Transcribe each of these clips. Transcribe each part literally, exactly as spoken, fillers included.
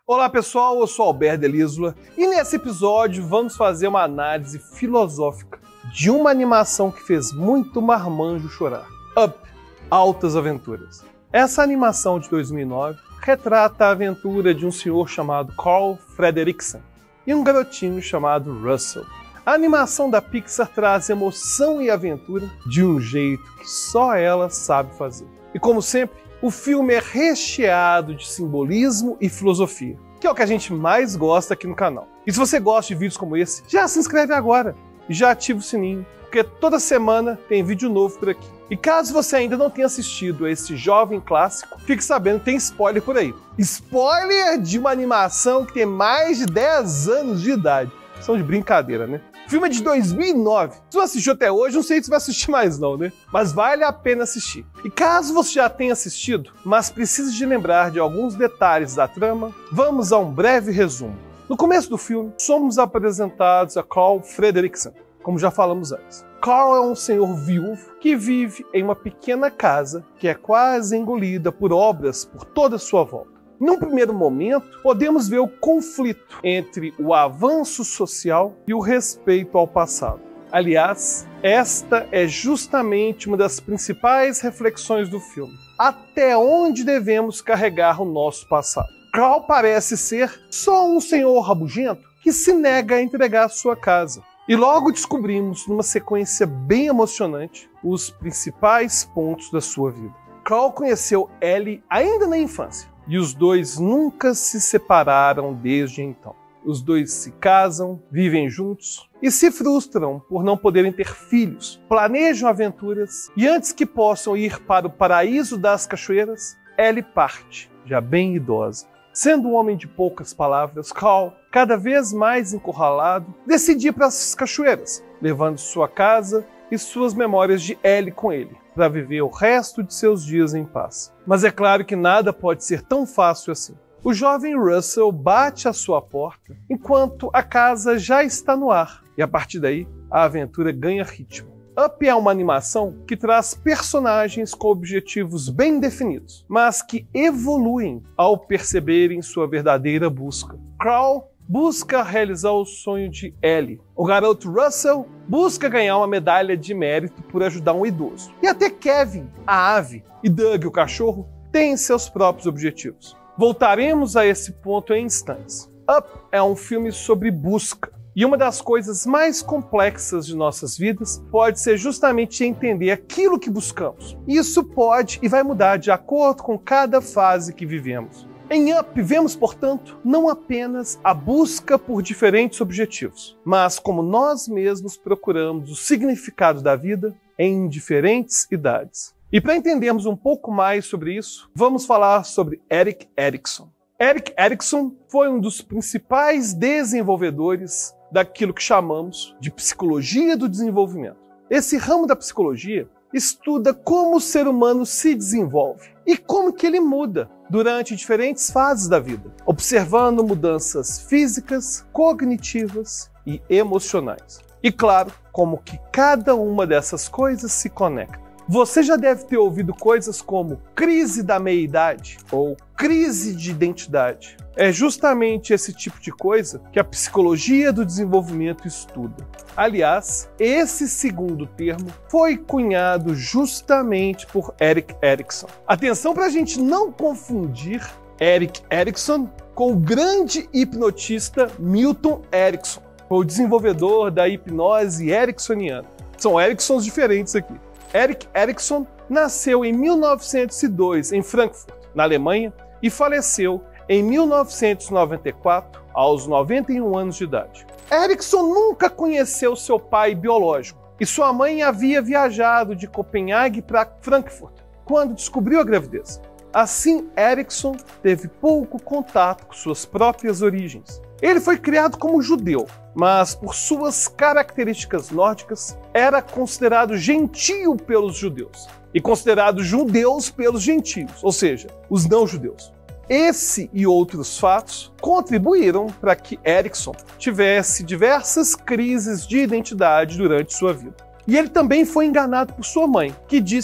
Olá pessoal, eu sou Alberto Delísula e nesse episódio vamos fazer uma análise filosófica de uma animação que fez muito marmanjo chorar. Up, Altas Aventuras. Essa animação de dois mil e nove retrata a aventura de um senhor chamado Carl Fredricksen e um garotinho chamado Russell. A animação da Pixar traz emoção e aventura de um jeito que só ela sabe fazer. E como sempre, o filme é recheado de simbolismo e filosofia, que é o que a gente mais gosta aqui no canal. E se você gosta de vídeos como esse, já se inscreve agora e já ativa o sininho, porque toda semana tem vídeo novo por aqui. E caso você ainda não tenha assistido a esse jovem clássico, fique sabendo que tem spoiler por aí. Spoiler de uma animação que tem mais de dez anos de idade. São de brincadeira, né? O filme é de dois mil e nove. Se você assistiu até hoje, não sei se vai assistir mais não, né? Mas vale a pena assistir. E caso você já tenha assistido, mas precise de lembrar de alguns detalhes da trama, vamos a um breve resumo. No começo do filme, somos apresentados a Carl Fredricksen, como já falamos antes. Carl é um senhor viúvo que vive em uma pequena casa que é quase engolida por obras por toda a sua volta. Num primeiro momento, podemos ver o conflito entre o avanço social e o respeito ao passado. Aliás, esta é justamente uma das principais reflexões do filme. Até onde devemos carregar o nosso passado? Carl parece ser só um senhor rabugento que se nega a entregar sua casa. E logo descobrimos, numa sequência bem emocionante, os principais pontos da sua vida. Carl conheceu Ellie ainda na infância. E os dois nunca se separaram desde então. Os dois se casam, vivem juntos e se frustram por não poderem ter filhos. Planejam aventuras e antes que possam ir para o paraíso das cachoeiras, Ellie parte, já bem idosa. Sendo um homem de poucas palavras, Carl, cada vez mais encurralado, decide ir para as cachoeiras, levando sua casa e suas memórias de Ellie com ele, para viver o resto de seus dias em paz. Mas é claro que nada pode ser tão fácil assim. O jovem Russell bate à sua porta enquanto a casa já está no ar, e a partir daí a aventura ganha ritmo. Up é uma animação que traz personagens com objetivos bem definidos, mas que evoluem ao perceberem sua verdadeira busca. Carl busca realizar o sonho de Ellie. O garoto Russell busca ganhar uma medalha de mérito por ajudar um idoso. E até Kevin, a ave, e Doug, o cachorro, têm seus próprios objetivos. Voltaremos a esse ponto em instantes. Up é um filme sobre busca. E uma das coisas mais complexas de nossas vidas pode ser justamente entender aquilo que buscamos. Isso pode e vai mudar de acordo com cada fase que vivemos. Em Up, vemos, portanto, não apenas a busca por diferentes objetivos, mas como nós mesmos procuramos o significado da vida em diferentes idades. E para entendermos um pouco mais sobre isso, vamos falar sobre Erik Erikson. Erik Erikson foi um dos principais desenvolvedores daquilo que chamamos de psicologia do desenvolvimento. Esse ramo da psicologia estuda como o ser humano se desenvolve e como que ele muda durante diferentes fases da vida, observando mudanças físicas, cognitivas e emocionais. E claro, como que cada uma dessas coisas se conecta. Você já deve ter ouvido coisas como crise da meia-idade ou crise de identidade. É justamente esse tipo de coisa que a psicologia do desenvolvimento estuda. Aliás, esse segundo termo foi cunhado justamente por Erik Erikson. Atenção para a gente não confundir Erik Erikson com o grande hipnotista Milton Erickson, o desenvolvedor da hipnose ericksoniana. São Ericksons diferentes aqui. Erik Erikson nasceu em mil novecentos e dois em Frankfurt, na Alemanha, e faleceu em mil novecentos e noventa e quatro, aos noventa e um anos de idade. Erikson nunca conheceu seu pai biológico e sua mãe havia viajado de Copenhague para Frankfurt quando descobriu a gravidez. Assim, Erikson teve pouco contato com suas próprias origens. Ele foi criado como judeu, mas por suas características nórdicas, era considerado gentio pelos judeus e considerado judeus pelos gentios, ou seja, os não-judeus. Esse e outros fatos contribuíram para que Erikson tivesse diversas crises de identidade durante sua vida. E ele também foi enganado por sua mãe, que disse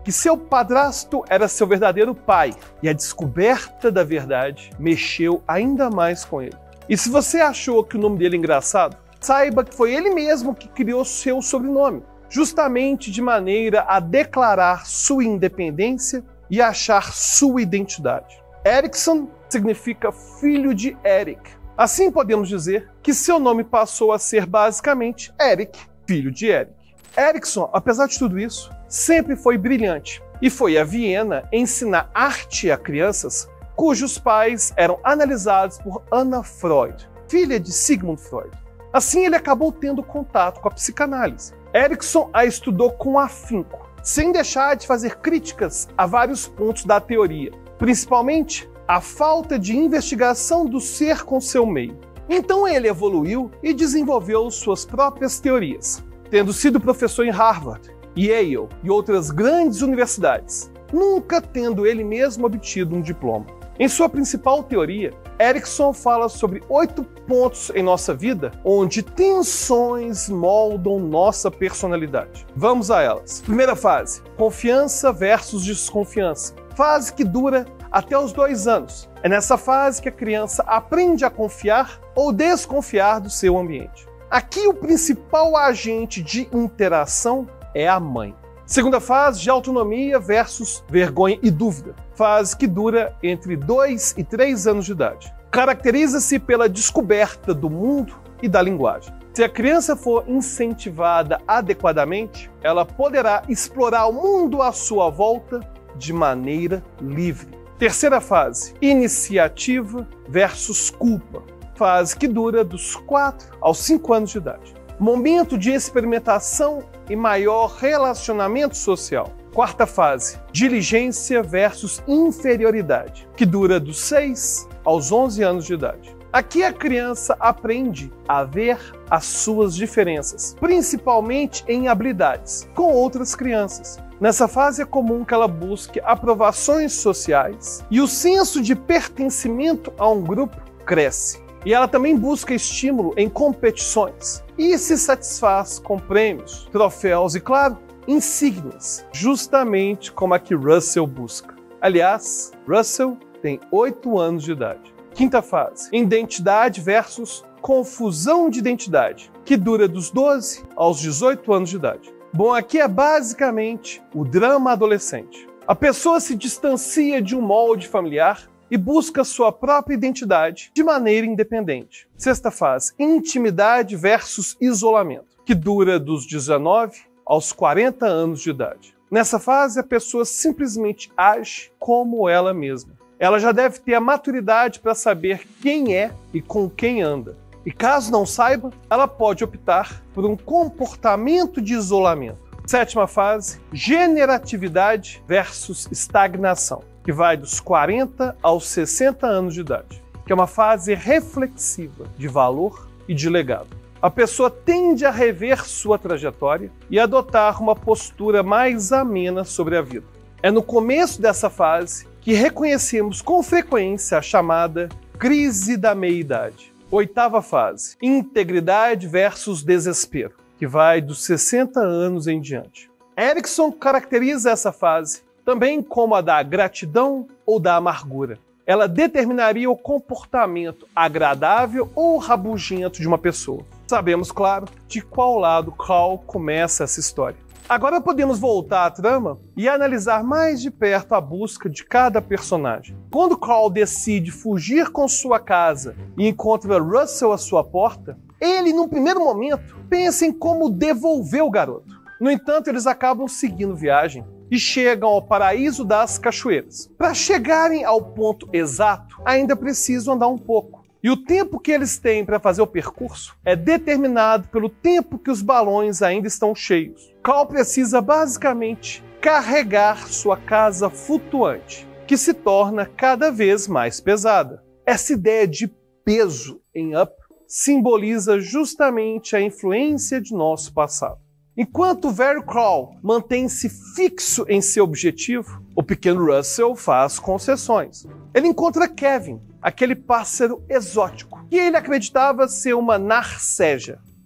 que seu padrasto era seu verdadeiro pai, e a descoberta da verdade mexeu ainda mais com ele. E se você achou que o nome dele é engraçado, saiba que foi ele mesmo que criou seu sobrenome, justamente de maneira a declarar sua independência e achar sua identidade. Erickson significa filho de Eric. Assim podemos dizer que seu nome passou a ser basicamente Eric, filho de Eric. Erickson, apesar de tudo isso, sempre foi brilhante e foi a Viena ensinar arte a crianças cujos pais eram analisados por Anna Freud, filha de Sigmund Freud. Assim, ele acabou tendo contato com a psicanálise. Erickson a estudou com afinco, sem deixar de fazer críticas a vários pontos da teoria, principalmente a falta de investigação do ser com seu meio. Então ele evoluiu e desenvolveu suas próprias teorias, tendo sido professor em Harvard, Yale e outras grandes universidades, nunca tendo ele mesmo obtido um diploma. Em sua principal teoria, Erickson fala sobre oito pontos em nossa vida onde tensões moldam nossa personalidade. Vamos a elas. Primeira fase, confiança versus desconfiança. Fase que dura até os dois anos. É nessa fase que a criança aprende a confiar ou desconfiar do seu ambiente. Aqui o principal agente de interação é a mãe. Segunda fase, de autonomia versus vergonha e dúvida. Fase que dura entre dois e três anos de idade. Caracteriza-se pela descoberta do mundo e da linguagem. Se a criança for incentivada adequadamente, ela poderá explorar o mundo à sua volta de maneira livre. Terceira fase, iniciativa versus culpa. Fase que dura dos quatro aos cinco anos de idade. Momento de experimentação e maior relacionamento social. Quarta fase, diligência versus inferioridade, que dura dos seis aos onze anos de idade. Aqui a criança aprende a ver as suas diferenças, principalmente em habilidades, com outras crianças. Nessa fase é comum que ela busque aprovações sociais e o senso de pertencimento a um grupo cresce. E ela também busca estímulo em competições e se satisfaz com prêmios, troféus e, claro, insígnias, justamente como a que Russell busca. Aliás, Russell tem oito anos de idade. Quinta fase, identidade versus confusão de identidade, que dura dos doze aos dezoito anos de idade. Bom, aqui é basicamente o drama adolescente. A pessoa se distancia de um molde familiar e busca sua própria identidade de maneira independente. Sexta fase, intimidade versus isolamento, que dura dos dezenove aos quarenta anos de idade. Nessa fase, a pessoa simplesmente age como ela mesma. Ela já deve ter a maturidade para saber quem é e com quem anda. E caso não saiba, ela pode optar por um comportamento de isolamento. Sétima fase, generatividade versus estagnação, que vai dos quarenta aos sessenta anos de idade, que é uma fase reflexiva de valor e de legado. A pessoa tende a rever sua trajetória e adotar uma postura mais amena sobre a vida. É no começo dessa fase que reconhecemos com frequência a chamada crise da meia-idade. Oitava fase, integridade versus desespero, que vai dos sessenta anos em diante. Erickson caracteriza essa fase também como a da gratidão ou da amargura. Ela determinaria o comportamento agradável ou rabugento de uma pessoa. Sabemos, claro, de qual lado Carl começa essa história. Agora podemos voltar à trama e analisar mais de perto a busca de cada personagem. Quando Carl decide fugir com sua casa e encontra Russell à sua porta, ele, num primeiro momento, pensa em como devolver o garoto. No entanto, eles acabam seguindo viagem e chegam ao paraíso das cachoeiras. Para chegarem ao ponto exato, ainda precisam andar um pouco. E o tempo que eles têm para fazer o percurso é determinado pelo tempo que os balões ainda estão cheios. Carl precisa basicamente carregar sua casa flutuante, que se torna cada vez mais pesada. Essa ideia de peso em Up simboliza justamente a influência de nosso passado. Enquanto o velho Carl mantém-se fixo em seu objetivo, o pequeno Russell faz concessões. Ele encontra Kevin, aquele pássaro exótico, que ele acreditava ser uma narceja.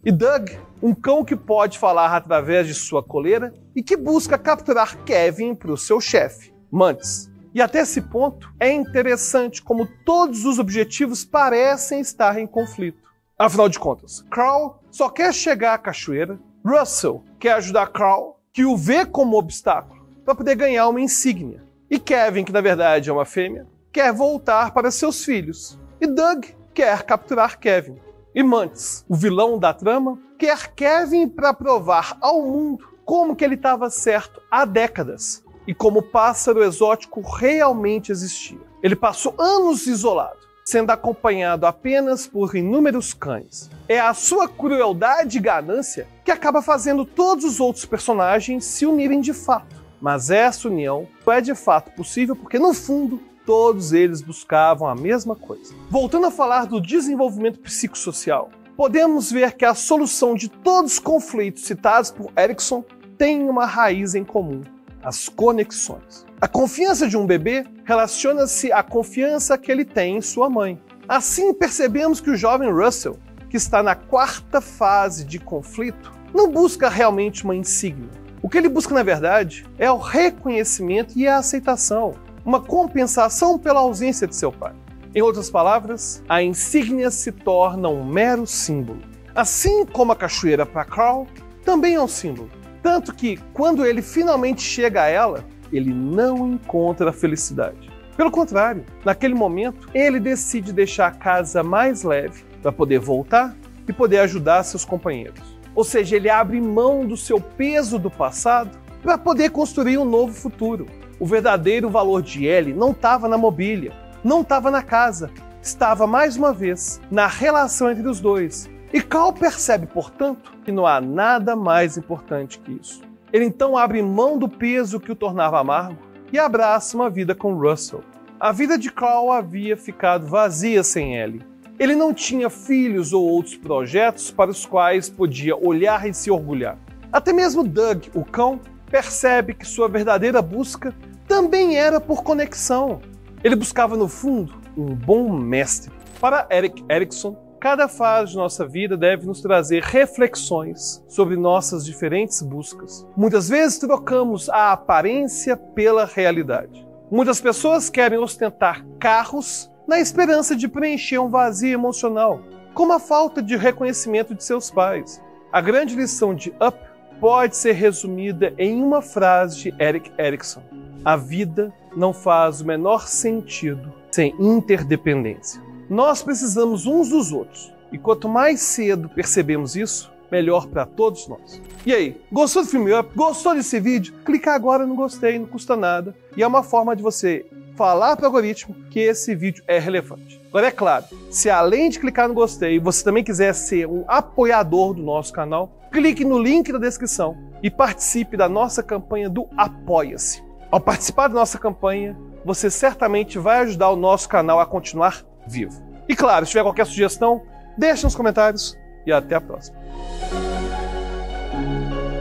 E Doug, um cão que pode falar através de sua coleira e que busca capturar Kevin para o seu chefe, Mantis. E até esse ponto, é interessante como todos os objetivos parecem estar em conflito. Afinal de contas, Carl só quer chegar à cachoeira, Russell quer ajudar Carl, que o vê como obstáculo, para poder ganhar uma insígnia. E Kevin, que na verdade é uma fêmea, quer voltar para seus filhos. E Doug quer capturar Kevin. E Mantis, o vilão da trama, quer Kevin para provar ao mundo como que ele estava certo há décadas e como o pássaro exótico realmente existia. Ele passou anos isolado, sendo acompanhado apenas por inúmeros cães. É a sua crueldade e ganância que acaba fazendo todos os outros personagens se unirem de fato. Mas essa união não é de fato possível porque, no fundo, todos eles buscavam a mesma coisa. Voltando a falar do desenvolvimento psicossocial, podemos ver que a solução de todos os conflitos citados por Erikson tem uma raiz em comum: as conexões. A confiança de um bebê relaciona-se à confiança que ele tem em sua mãe. Assim, percebemos que o jovem Russell, que está na quarta fase de conflito, não busca realmente uma insígnia. O que ele busca, na verdade, é o reconhecimento e a aceitação, uma compensação pela ausência de seu pai. Em outras palavras, a insígnia se torna um mero símbolo. Assim como a cachoeira para Carl, também é um símbolo. Tanto que, quando ele finalmente chega a ela, ele não encontra a felicidade. Pelo contrário, naquele momento, ele decide deixar a casa mais leve para poder voltar e poder ajudar seus companheiros. Ou seja, ele abre mão do seu peso do passado para poder construir um novo futuro. O verdadeiro valor de Ellie não estava na mobília, não estava na casa, estava mais uma vez na relação entre os dois. E Carl percebe, portanto, que não há nada mais importante que isso. Ele então abre mão do peso que o tornava amargo e abraça uma vida com Russell. A vida de Carl havia ficado vazia sem Ellie. Ele não tinha filhos ou outros projetos para os quais podia olhar e se orgulhar. Até mesmo Doug, o cão, percebe que sua verdadeira busca também era por conexão. Ele buscava, no fundo, um bom mestre. Para Erik Erikson, cada fase de nossa vida deve nos trazer reflexões sobre nossas diferentes buscas. Muitas vezes trocamos a aparência pela realidade. Muitas pessoas querem ostentar carros na esperança de preencher um vazio emocional, como a falta de reconhecimento de seus pais. A grande lição de Up pode ser resumida em uma frase de Erik Erikson: a vida não faz o menor sentido sem interdependência. Nós precisamos uns dos outros, e quanto mais cedo percebemos isso, melhor para todos nós. E aí, gostou do filme Up? Gostou desse vídeo? Clicar agora no gostei, não custa nada, e é uma forma de você falar para o algoritmo que esse vídeo é relevante. Agora, é claro, se além de clicar no gostei, você também quiser ser um apoiador do nosso canal, clique no link da descrição e participe da nossa campanha do Apoia-se. Ao participar da nossa campanha, você certamente vai ajudar o nosso canal a continuar vivo. E claro, se tiver qualquer sugestão, deixe nos comentários e até a próxima.